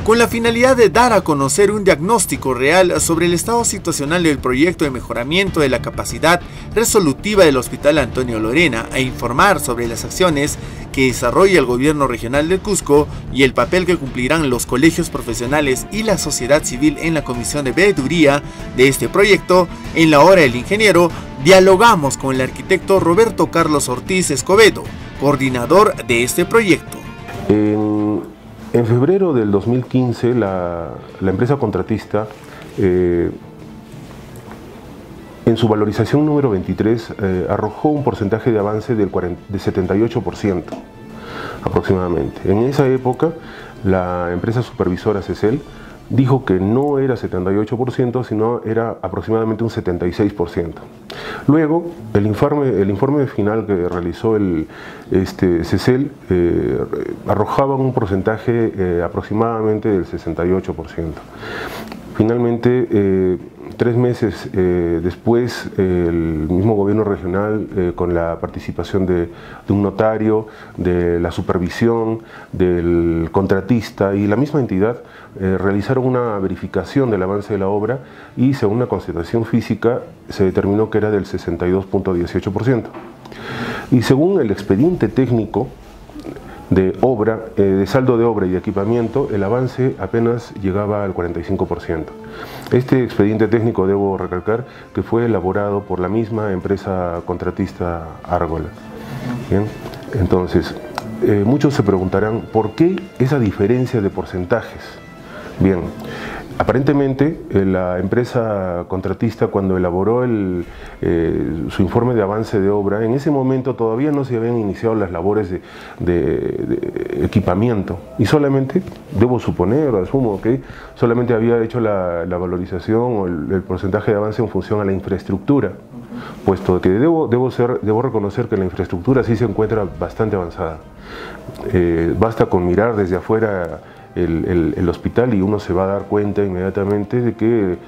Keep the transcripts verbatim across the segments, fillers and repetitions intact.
con la finalidad de dar a conocer un diagnóstico real sobre el estado situacional del proyecto de mejoramiento de la capacidad resolutiva del Hospital Antonio Lorena e informar sobre las acciones que desarrolla el gobierno regional del Cusco y el papel que cumplirán los colegios profesionales y la sociedad civil en la comisión de veeduría de este proyecto. En la hora del ingeniero, dialogamos con el arquitecto Roberto Carlos Ortiz Escobedo, coordinador de este proyecto. En, en febrero del dos mil quince, la, la empresa contratista, eh, en su valorización número veintitrés, eh, arrojó un porcentaje de avance del cuarenta, de setenta y ocho por ciento aproximadamente. En esa época, la empresa supervisora CECEL dijo que no era setenta y ocho por ciento, sino era aproximadamente un setenta y seis por ciento. Luego, el informe, el informe final que realizó el este, CECEL eh, arrojaba un porcentaje eh, aproximadamente del sesenta y ocho por ciento. Finalmente, eh, tres meses eh, después, eh, el mismo gobierno regional, eh, con la participación de, de un notario, de la supervisión, del contratista y la misma entidad, eh, realizaron una verificación del avance de la obra y, según la constatación física, se determinó que era del sesenta y dos punto dieciocho por ciento. Y según el expediente técnico de obra, eh, de saldo de obra y equipamiento, el avance apenas llegaba al cuarenta y cinco por ciento. Este expediente técnico, debo recalcar, que fue elaborado por la misma empresa contratista Argola. Bien, entonces, eh, muchos se preguntarán, ¿por qué esa diferencia de porcentajes? Bien, aparentemente eh, la empresa contratista, cuando elaboró el, eh, su informe de avance de obra, en ese momento todavía no se habían iniciado las labores de, de, de equipamiento y solamente, debo suponer o asumo que solamente había hecho la, la valorización o el, el porcentaje de avance en función a la infraestructura, puesto que debo, debo, ser, debo reconocer que la infraestructura sí se encuentra bastante avanzada. Eh, basta con mirar desde afuera El, el, el hospital y uno se va a dar cuenta inmediatamente de que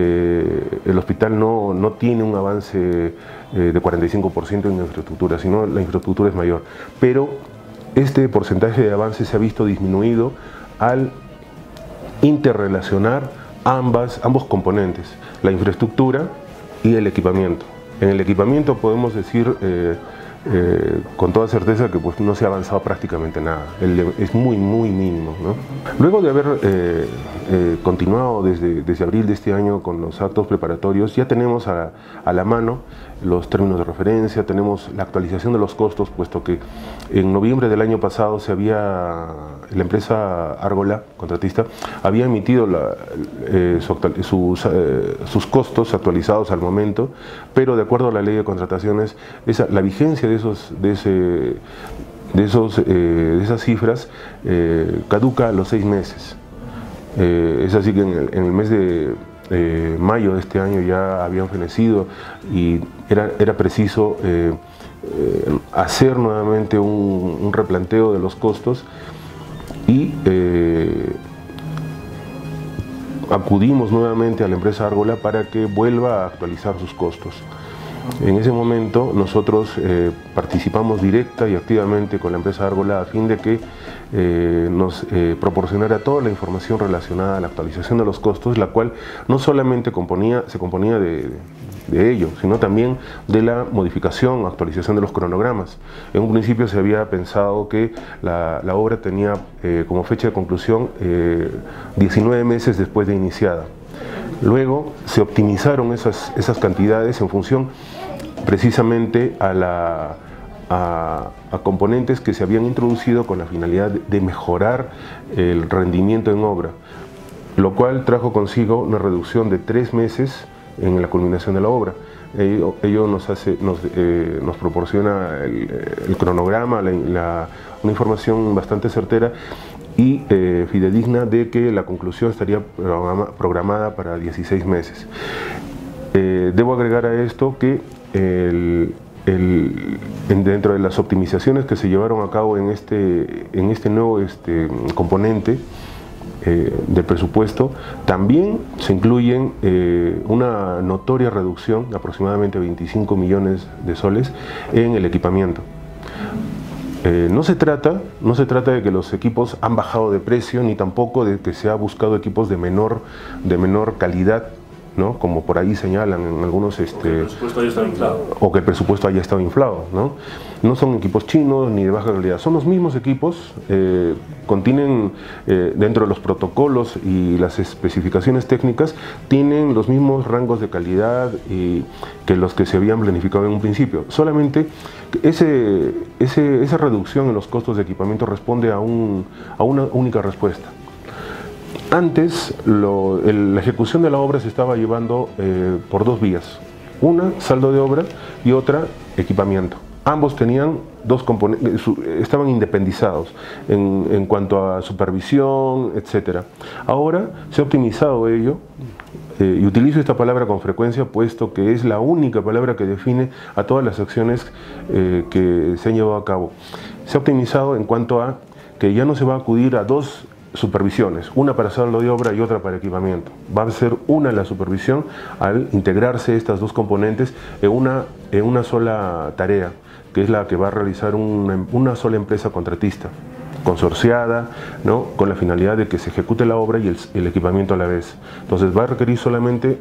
eh, el hospital no, no tiene un avance eh, de cuarenta y cinco por ciento en la infraestructura, sino la infraestructura es mayor. Pero este porcentaje de avance se ha visto disminuido al interrelacionar ambas, ambos componentes, la infraestructura y el equipamiento. En el equipamiento podemos decir eh, Eh, con toda certeza que pues, no se ha avanzado prácticamente nada, el, es muy muy mínimo, ¿no? Luego de haber eh, eh, continuado desde, desde abril de este año con los actos preparatorios, ya tenemos a, a la mano los términos de referencia, tenemos la actualización de los costos, puesto que en noviembre del año pasado se había, la empresa Argola, contratista, había emitido la, eh, su, sus, eh, sus costos actualizados al momento, pero de acuerdo a la ley de contrataciones, esa, la vigencia de, esos, de, ese, de, esos, eh, de esas cifras eh, caduca a los seis meses. Eh, es así que en el, en el mes de eh, mayo de este año ya habían fenecido y era, era preciso eh, eh, hacer nuevamente un, un replanteo de los costos y eh, acudimos nuevamente a la empresa Argola para que vuelva a actualizar sus costos. En ese momento nosotros eh, participamos directa y activamente con la empresa Argola a fin de que eh, nos eh, proporcionara toda la información relacionada a la actualización de los costos, la cual no solamente componía, se componía de, de ello, sino también de la modificación, actualización de los cronogramas. En un principio se había pensado que la, la obra tenía eh, como fecha de conclusión eh, diecinueve meses después de iniciada. Luego se optimizaron esas, esas cantidades en función precisamente a, la, a, a componentes que se habían introducido con la finalidad de mejorar el rendimiento en obra, lo cual trajo consigo una reducción de tres meses en la culminación de la obra. Ello, ello nos, hace, nos, eh, nos proporciona el, el cronograma, la, la, una información bastante certera y eh, fidedigna de que la conclusión estaría programa, programada para dieciséis meses. Eh, debo agregar a esto que el, el, en, dentro de las optimizaciones que se llevaron a cabo en este, en este nuevo este, componente eh, del presupuesto, también se incluyen eh, una notoria reducción, de aproximadamente veinticinco millones de soles, en el equipamiento. Eh, no se trata, no se trata de que los equipos han bajado de precio, ni tampoco de que se ha buscado equipos de menor, de menor calidad, ¿no? Como por ahí señalan en algunos... Este, o que el presupuesto haya estado inflado. O que el presupuesto haya estado inflado, ¿no? No son equipos chinos ni de baja calidad, son los mismos equipos, eh, contienen eh, dentro de los protocolos y las especificaciones técnicas, tienen los mismos rangos de calidad y, que los que se habían planificado en un principio. Solamente ese, ese, esa reducción en los costos de equipamiento responde a, un, a una única respuesta. Antes, lo, el, la ejecución de la obra se estaba llevando eh, por dos vías. Una, saldo de obra, y otra, equipamiento. Ambos tenían dos componentes, estaban independizados en, en cuanto a supervisión, etcétera. Ahora se ha optimizado ello, eh, y utilizo esta palabra con frecuencia, puesto que es la única palabra que define a todas las acciones eh, que se han llevado a cabo. Se ha optimizado en cuanto a que ya no se va a acudir a dos supervisiones, una para saldo de obra y otra para equipamiento. Va a ser una la supervisión al integrarse estas dos componentes en una, en una sola tarea, que es la que va a realizar una, una sola empresa contratista, consorciada, ¿no? Con la finalidad de que se ejecute la obra y el, el equipamiento a la vez. Entonces va a requerir solamente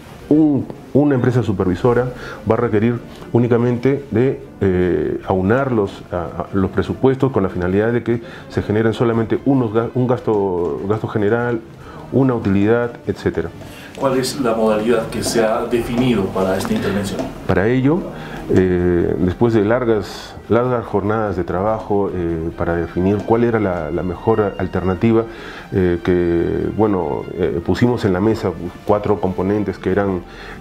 un, una empresa supervisora, va a requerir únicamente de eh, aunar los, a, a los presupuestos con la finalidad de que se generen solamente unos, un gasto, gasto general, una utilidad, etcétera. ¿Cuál es la modalidad que se ha definido para esta intervención? Para ello, eh, después de largas, largas jornadas de trabajo eh, para definir cuál era la, la mejor alternativa, eh, que bueno, eh, pusimos en la mesa cuatro componentes que eran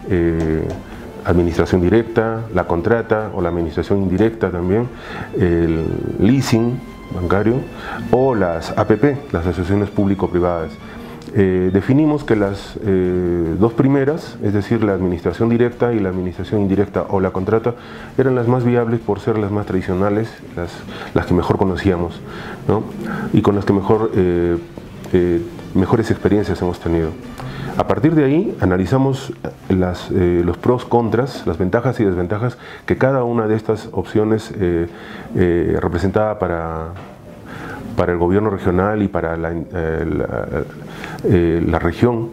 eh, administración directa, la contrata o la administración indirecta también, el leasing bancario o las A P P, las asociaciones público-privadas. Eh, definimos que las eh, dos primeras, es decir, la administración directa y la administración indirecta o la contrata, eran las más viables por ser las más tradicionales, las, las que mejor conocíamos, ¿no? Y con las que mejor, eh, eh, mejores experiencias hemos tenido. A partir de ahí analizamos las, eh, los pros, contras, las ventajas y desventajas que cada una de estas opciones eh, eh, representaba para, para el gobierno regional y para la, eh, la, eh, la región,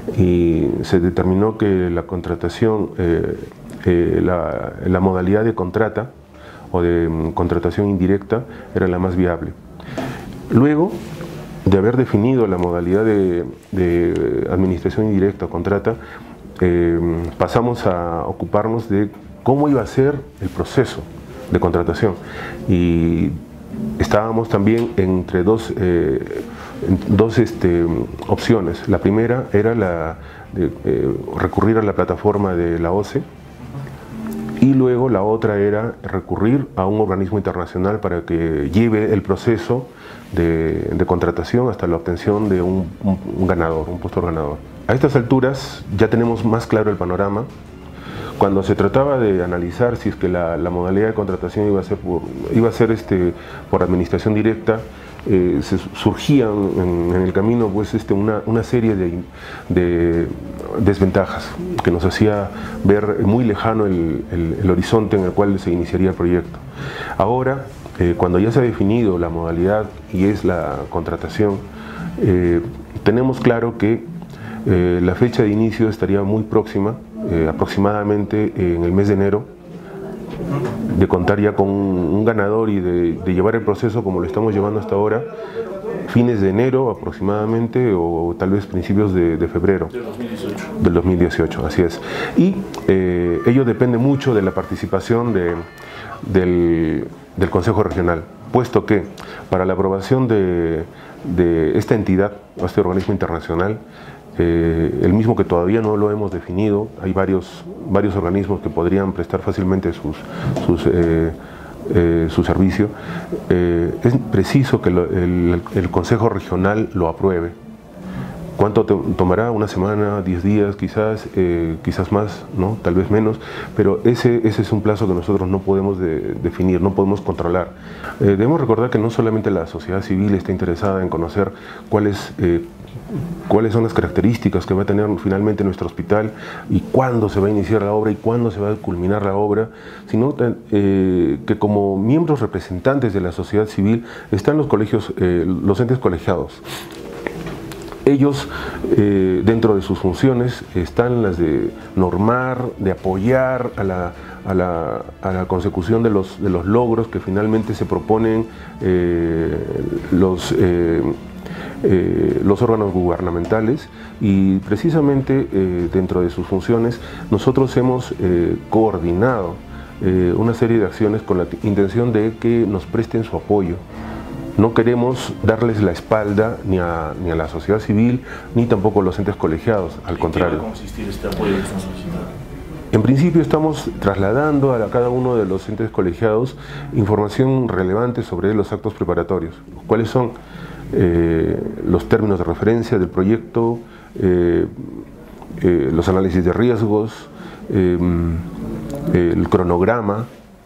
y se determinó que la contratación, eh, eh, la, la modalidad de contrata o de um, contratación indirecta era la más viable. Luego de haber definido la modalidad de, de administración indirecta o contrata, eh, pasamos a ocuparnos de cómo iba a ser el proceso de contratación, y estábamos también entre dos, eh, dos este, opciones. La primera era la de eh, recurrir a la plataforma de la O C E, y luego la otra era recurrir a un organismo internacional para que lleve el proceso de, de contratación hasta la obtención de un, un, un ganador, un postor ganador. A estas alturas ya tenemos más claro el panorama. Cuando se trataba de analizar si es que la, la modalidad de contratación iba a ser por, iba a ser este, por administración directa, eh, se surgían en, en el camino pues, este, una, una serie de, de desventajas que nos hacía ver muy lejano el, el, el horizonte en el cual se iniciaría el proyecto. Ahora, eh, cuando ya se ha definido la modalidad y es la contratación, eh, tenemos claro que eh, la fecha de inicio estaría muy próxima, eh, aproximadamente en el mes de enero, de contar ya con un, un ganador y de, de llevar el proceso como lo estamos llevando hasta ahora, fines de enero aproximadamente, o tal vez principios de, de febrero del dos mil dieciocho. Del dos mil dieciocho, así es. Y eh, ello depende mucho de la participación de, del, del Consejo Regional, puesto que para la aprobación de, de esta entidad, o este organismo internacional, Eh, el mismo que todavía no lo hemos definido, hay varios, varios organismos que podrían prestar fácilmente sus, sus, eh, eh, su servicio, eh, es preciso que lo, el, el Consejo Regional lo apruebe. ¿Cuánto te tomará? ¿Una semana? ¿diez días? Quizás, eh, quizás más, ¿no? Tal vez menos, pero ese, ese es un plazo que nosotros no podemos de, definir, no podemos controlar. Eh, debemos recordar que no solamente la sociedad civil está interesada en conocer cuáles, eh, cuáles son las características que va a tener finalmente nuestro hospital y cuándo se va a iniciar la obra y cuándo se va a culminar la obra, sino eh, que como miembros representantes de la sociedad civil están los colegios, eh, los entes colegiados. Ellos, eh, dentro de sus funciones, están las de normar, de apoyar a la, a la, a la consecución de los, de los logros que finalmente se proponen eh, los, eh, eh, los órganos gubernamentales, y precisamente eh, dentro de sus funciones nosotros hemos eh, coordinado eh, una serie de acciones con la intención de que nos presten su apoyo. No queremos darles la espalda ni a, ni a la sociedad civil, ni tampoco a los entes colegiados, al contrario. ¿En qué va a consistir este apoyo que están solicitando? En principio estamos trasladando a cada uno de los entes colegiados información relevante sobre los actos preparatorios. ¿Cuáles son eh, los términos de referencia del proyecto, eh, eh, los análisis de riesgos, eh, el cronograma,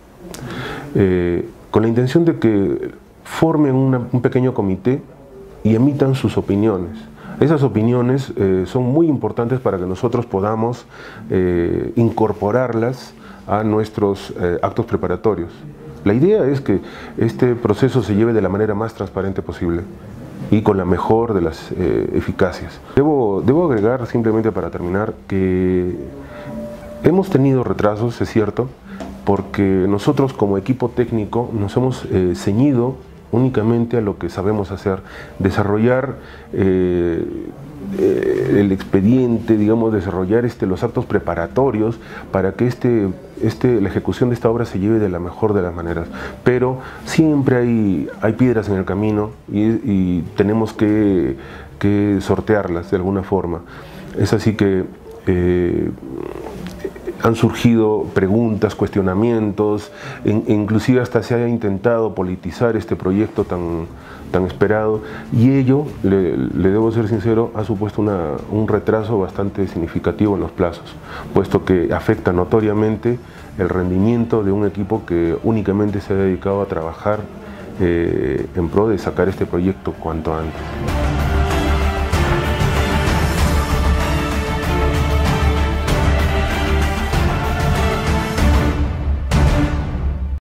eh, con la intención de que formen una, un pequeño comité y emitan sus opiniones. Esas opiniones eh, son muy importantes para que nosotros podamos eh, incorporarlas a nuestros eh, actos preparatorios. La idea es que este proceso se lleve de la manera más transparente posible y con la mejor de las eh, eficacias. Debo, debo agregar simplemente para terminar que hemos tenido retrasos, es cierto, porque nosotros como equipo técnico nos hemos eh, ceñido únicamente a lo que sabemos hacer, desarrollar eh, eh, el expediente, digamos, desarrollar este, los actos preparatorios para que este, este, la ejecución de esta obra se lleve de la mejor de las maneras. Pero siempre hay, hay piedras en el camino y, y tenemos que, que sortearlas de alguna forma. Es así que eh, han surgido preguntas, cuestionamientos, in, inclusive hasta se haya intentado politizar este proyecto tan, tan esperado, y ello, le, le debo ser sincero, ha supuesto una, un retraso bastante significativo en los plazos, puesto que afecta notoriamente el rendimiento de un equipo que únicamente se ha dedicado a trabajar eh, en pro de sacar este proyecto cuanto antes.